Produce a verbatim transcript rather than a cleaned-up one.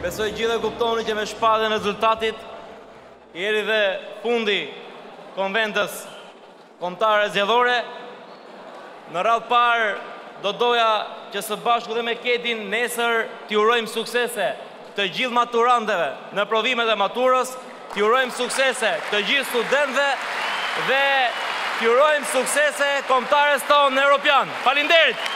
Besoj gjithë e kuptoni që me shpatën e rezultatit jeri dhe fundi konventës kombëtare zgjedhore. Në radhë parë do doja që së bashku dhe me Ketin nesër t'i urojmë suksese të gjithë maturantëve në provimet e maturës, t'i urojmë suksese të gjithë studentëve dhe t'i urojmë suksese kombëtares tonë europian. Faleminderit!